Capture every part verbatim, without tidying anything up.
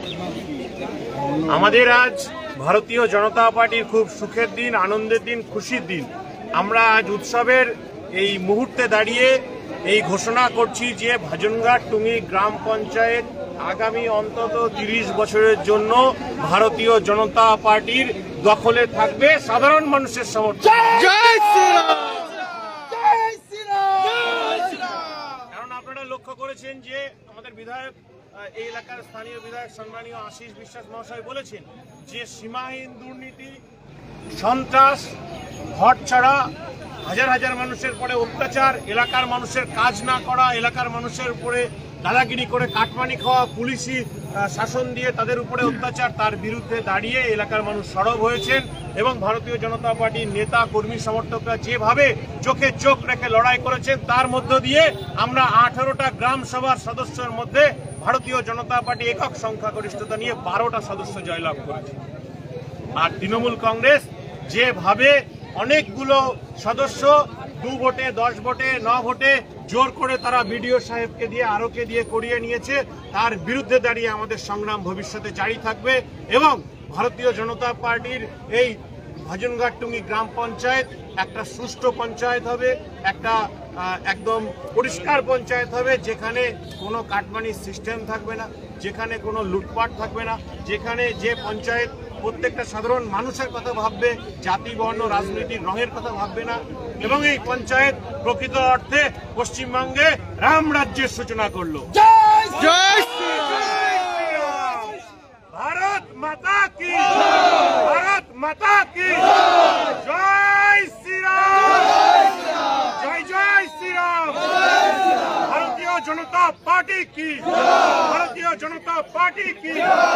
আমাদের আজ ভারতীয় জনতা পার্টির খুব সুখের দিন, আনন্দের দিন, খুশির দিন। আমরা আজ উৎসবের এই মুহূর্তে দাঁড়িয়ে এই ঘোষণা করছি যে ভাজনঘাট টুঙ্গি গ্রাম পঞ্চায়েত আগামী অন্তত তিরিশ বছরের জন্য ভারতীয় জনতা পার্টির দখলে থাকবে সাধারণ মানুষের সমর্থন। কারণ আপনারা লক্ষ্য করেছেন যে আমাদের বিধায়ক, এই এলাকার স্থানীয় বিধায়ক সম্মানীয় আশিস বিশ্বাস মহাশয় বলেছেন যে সীমাহীন দুর্নীতি, সন্ত্রাস, ঘর ছাড়া, হাজার হাজার মানুষের পরে অত্যাচার, এলাকার মানুষের কাজ না করা, এলাকার মানুষের উপরে দাদাগিরি করে কাটমানি খাওয়া, পুলিশি শাসন দিয়ে তাদের উপরে অত্যাচার, তার বিরুদ্ধে দাঁড়িয়ে এলাকার মানুষ সরব হয়েছেন এবং ভারতীয় জনতা পার্টির নেতা কর্মী সমর্থকরা যেভাবে চোখে চোখ রেখে লড়াই করেছেন তার মধ্য দিয়ে আমরা আঠারোটা গ্রাম সভার সদস্যের মধ্যে ভারতীয় জনতা পার্টি একক সংখ্যাগরিষ্ঠতা নিয়ে বারোটা সদস্য জয়লাভ করেছে। আর তৃণমূল কংগ্রেস যেভাবে অনেকগুলো সদস্য দু ভোটে, দশ ভোটে, ন ভোটে জোর করে তারা বিডিও সাহেবকে দিয়ে, আরোকে দিয়ে করিয়ে নিয়েছে, তার বিরুদ্ধে দাঁড়িয়ে আমাদের সংগ্রাম ভবিষ্যতে জারি থাকবে এবং ভারতীয় জনতা পার্টির এই ভাজনঘাট টুঙ্গি গ্রাম পঞ্চায়েত একটা সুষ্ঠু পঞ্চায়েত হবে, একটা একদম পরিষ্কার পঞ্চায়েত হবে, যেখানে কোনো কাটমানির সিস্টেম থাকবে না, যেখানে কোনো লুটপাট থাকবে না, যেখানে যে পঞ্চায়েত প্রত্যেকটা সাধারণ মানুষের কথা ভাববে, জাতি, বর্ণ, রাজনৈতিক রঙের কথা ভাববে না এবং এই পঞ্চায়েত প্রকৃত অর্থে পশ্চিমবঙ্গে রাম রাজ্যের সূচনা করলো। ভারত মাতা কি, ভারত মাতা কি, জয় শ্রীরাম, জয় জয় শ্রীরাম। ভারতীয় জনতা পার্টি কি, ভারতীয় জনতা পার্টি কি।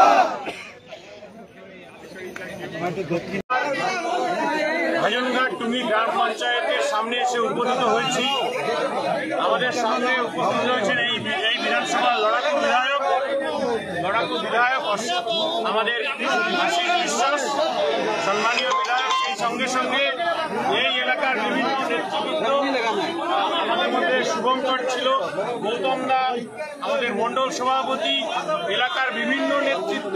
ভাজনঘাট টুঙ্গি গ্রাম পঞ্চায়েতের সামনে এসে উপস্থিত হয়েছি। আমাদের সামনে উপস্থিত হয়েছেন এই এই বিধানসভার লড়াকু বিধায়ক লড়াকু বিধায়ক আমাদের আশিস বিশ্বাস সম্মানীয় বিধায়ক। এই সঙ্গে সঙ্গে এই এলাকার বিভিন্ন নেতৃবৃন্দ, আমাদের মধ্যে শুভঙ্কর ছিল, গৌতম দা, আমাদের মন্ডল সভাপতি, এলাকার বিভিন্ন নেতৃত্ব,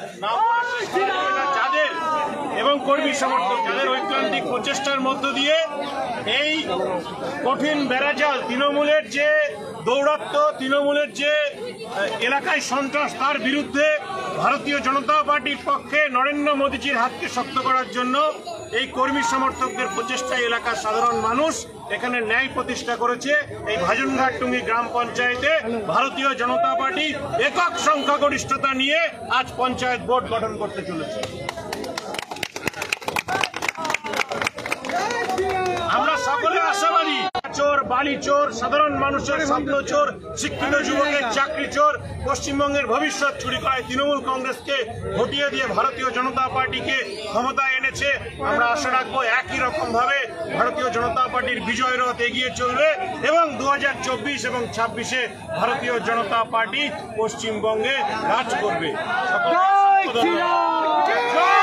যাদের এবং কর্মী সমর্থক, যাদের ঐক্যান্তিক প্রচেষ্টার মধ্য দিয়ে এই কঠিন বেড়াজাল, তৃণমূলের যে দৌরাত্ম্য, তৃণমূলের যে এলাকায় সন্ত্রাস, তার বিরুদ্ধে ভারতীয় জনতা পার্টির পক্ষে নরেন্দ্র মোদীজির হাতকে শক্ত করার জন্য এই কর্মী সমর্থকদের প্রচেষ্টায় এলাকার সাধারণ মানুষ এখানে ন্যায় প্রতিষ্ঠা করেছে। এই ভাজনঘাট টুঙ্গি গ্রাম পঞ্চায়েতে ভারতীয় জনতা পার্টি একক সংখ্যাগরিষ্ঠতা নিয়ে আজ পঞ্চায়েত বোর্ড গঠন করতে চলেছে। আমরা সকলে আশাবাদী, চোর, বালি চোর, সাধারণ মানুষের স্বপ্ন চোর, শিক্ষিত যুবকের চাকরি চোর, পশ্চিমবঙ্গের ভবিষ্যৎ চুরি করায় তৃণমূল কংগ্রেসকে ভোটিয়ে দিয়ে ভারতীয় জনতা পার্টিকে ক্ষমতায় এনেছে। আমরা আশা রাখবো একই রকম ভাবে ভারতীয় জনতা পার্টির বিজয় রথ এগিয়ে চলবে এবং দু হাজার চব্বিশ এবং ছাব্বিশে ভারতীয় জনতা পার্টি পশ্চিমবঙ্গে রাজ করবে। সকলকে